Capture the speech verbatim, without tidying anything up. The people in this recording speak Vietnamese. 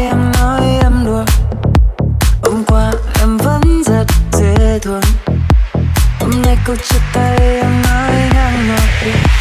em nói em đùa. Hôm qua em vẫn rất dễ thương, hôm nay câu chia tay em nói ngang ngược.